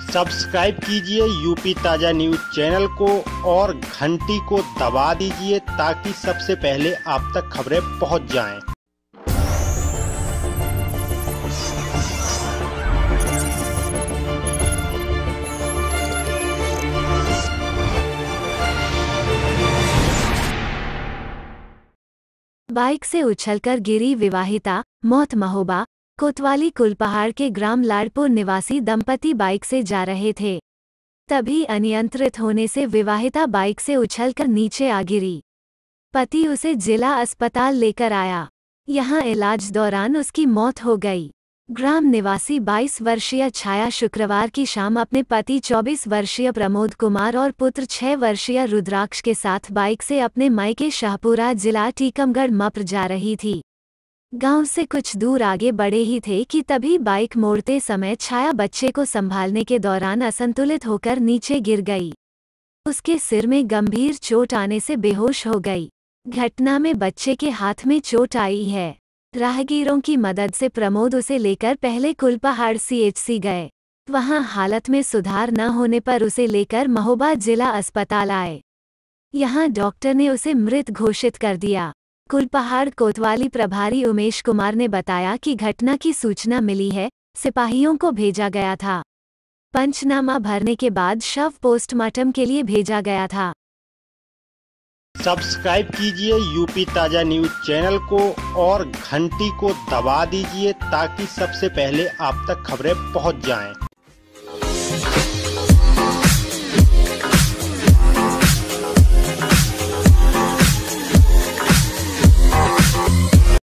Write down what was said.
Subscribe कीजिए UP ताजा news channel को और घंटी को दबा दीजिए ताकि सबसे पहले आप तक खबरें पहुंच जाएं। बाइक से उछलकर गिरी विवाहिता, मौत महोबा। कोतवाली कुलपहाड़ के ग्राम लाडपुर निवासी दंपति बाइक से जा रहे थे, तभी अनियंत्रित होने से विवाहिता बाइक से उछलकर नीचे आ गिरी। पति उसे जिला अस्पताल लेकर आया, यहां इलाज दौरान उसकी मौत हो गई। ग्राम निवासी 22 वर्षीय छाया शुक्रवार की शाम अपने पति 24 वर्षीय प्रमोद कुमार और पुत्र 6 वर्षीय रुद्राक्ष के साथ बाइक से अपने मायके शाहपुरा जिला टीकमगढ़ मप्र जा रही थी। गांव से कुछ दूर आगे बढ़े ही थे कि तभी बाइक मोड़ते समय छाया बच्चे को संभालने के दौरान असंतुलित होकर नीचे गिर गई। उसके सिर में गंभीर चोट आने से बेहोश हो गई। घटना में बच्चे के हाथ में चोट आई है। राहगीरों की मदद से प्रमोद उसे लेकर पहले कुलपहाड़ CHC गए, वहां हालत में सुधार न होने पर उसे लेकर महोबा जिला अस्पताल आए। यहां डॉक्टर ने उसे मृत घोषित कर दिया। कुलपहाड़ कोतवाली प्रभारी उमेश कुमार ने बताया कि घटना की सूचना मिली है, सिपाहियों को भेजा गया था। पंचनामा भरने के बाद शव पोस्टमार्टम के लिए भेजा गया था। सब्सक्राइब कीजिए यूपी ताजा न्यूज चैनल को और घंटी को दबा दीजिए ताकि सबसे पहले आप तक खबरें पहुंच जाएं।